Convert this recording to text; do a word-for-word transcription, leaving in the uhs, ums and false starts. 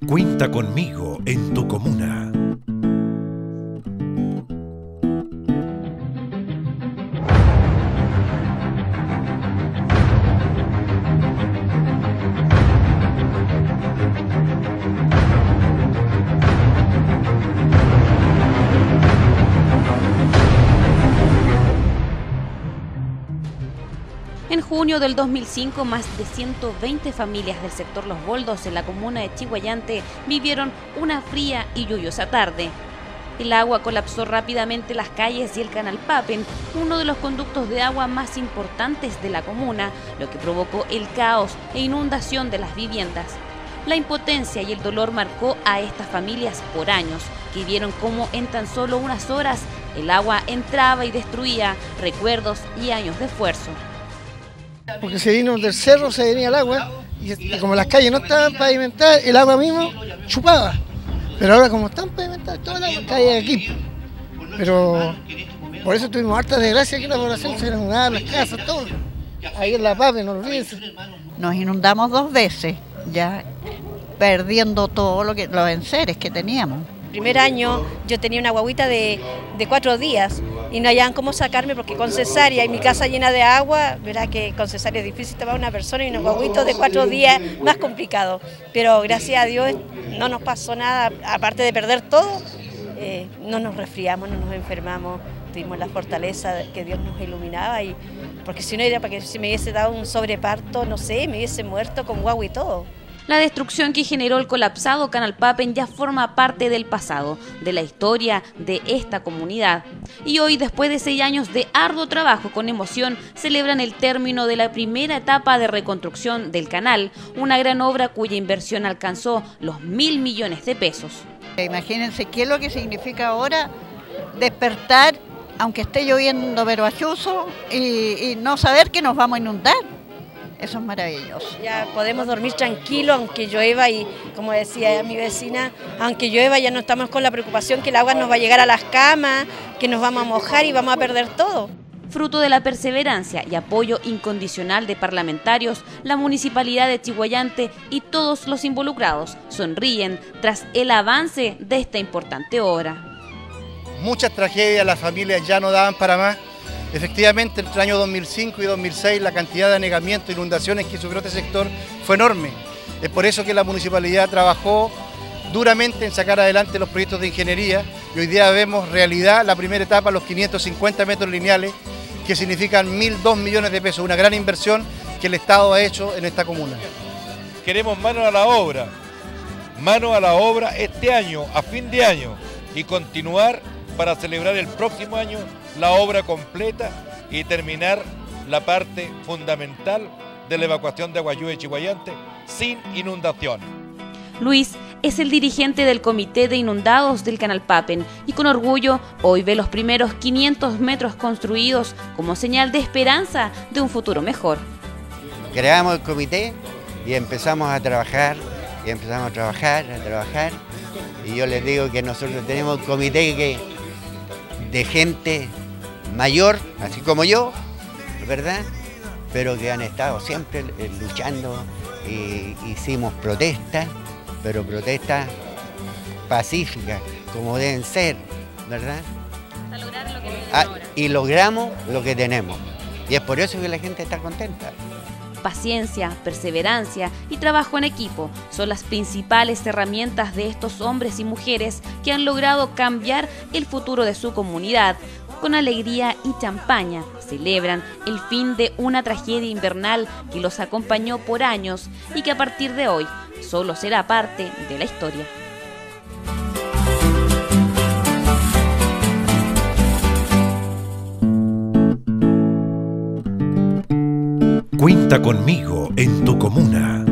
Cuenta conmigo en tu comuna. En junio del dos mil cinco, más de ciento veinte familias del sector Los Boldos en la comuna de Chiguayante vivieron una fría y lluviosa tarde. El agua colapsó rápidamente las calles y el canal Papen, uno de los conductos de agua más importantes de la comuna, lo que provocó el caos e inundación de las viviendas. La impotencia y el dolor marcó a estas familias por años, que vieron cómo en tan solo unas horas el agua entraba y destruía recuerdos y años de esfuerzo. Porque se vino del cerro, se venía el agua, y como las calles no estaban pavimentadas, el agua mismo chupaba. Pero ahora como están pavimentadas, toda el agua cae aquí. Pero por eso tuvimos harta desgracia aquí en la población, se inundaban las casas, todo. Ahí en la Pape, no olvídense. Nos inundamos dos veces, ya perdiendo todo lo que los enseres que teníamos. El primer año yo tenía una guaguita de, de cuatro días y no hallaban cómo sacarme porque con cesárea y mi casa llena de agua, verá que con cesárea es difícil tomar una persona y unos guaguitos de cuatro días más complicado. Pero gracias a Dios no nos pasó nada, aparte de perder todo, eh, no nos resfriamos, no nos enfermamos, tuvimos la fortaleza de que Dios nos iluminaba, y porque si no era para que si me hubiese dado un sobreparto, no sé, me hubiese muerto con guagua y todo. La destrucción que generó el colapsado canal Papen ya forma parte del pasado, de la historia de esta comunidad. Y hoy, después de seis años de arduo trabajo con emoción, celebran el término de la primera etapa de reconstrucción del canal, una gran obra cuya inversión alcanzó los mil millones de pesos. Imagínense qué es lo que significa ahora despertar, aunque esté lloviendo pero achuzo, y, y no saber que nos vamos a inundar. Eso es maravilloso. Ya podemos dormir tranquilo aunque llueva, y como decía mi vecina, aunque llueva ya no estamos con la preocupación que el agua nos va a llegar a las camas, que nos vamos a mojar y vamos a perder todo. Fruto de la perseverancia y apoyo incondicional de parlamentarios, la Municipalidad de Chiguayante y todos los involucrados sonríen tras el avance de esta importante obra. Muchas tragedias, las familias ya no daban para más. Efectivamente, entre el año dos mil cinco y dos mil seis la cantidad de anegamientos e inundaciones que sufrió este sector fue enorme. Es por eso que la municipalidad trabajó duramente en sacar adelante los proyectos de ingeniería, y hoy día vemos realidad la primera etapa, los quinientos cincuenta metros lineales, que significan mil dos millones de pesos, una gran inversión que el Estado ha hecho en esta comuna. Queremos mano a la obra, mano a la obra este año, a fin de año, y continuar para celebrar el próximo año la obra completa y terminar la parte fundamental de la evacuación de Aguayú de Chiguayante sin inundaciones. Luis es el dirigente del Comité de Inundados del Canal Papen y con orgullo hoy ve los primeros quinientos metros construidos como señal de esperanza de un futuro mejor. Creamos el comité y empezamos a trabajar, y empezamos a trabajar, a trabajar, y yo les digo que nosotros tenemos un comité que, de gente mayor, así como yo, ¿verdad? Pero que han estado siempre luchando, y hicimos protestas, pero protestas pacíficas, como deben ser, ¿verdad? Hasta lograr lo que tenemos ah, ahora. Y logramos lo que tenemos, y es por eso que la gente está contenta. Paciencia, perseverancia y trabajo en equipo son las principales herramientas de estos hombres y mujeres que han logrado cambiar el futuro de su comunidad. Con alegría y champaña celebran el fin de una tragedia invernal que los acompañó por años y que a partir de hoy solo será parte de la historia. Cuenta conmigo en tu comuna.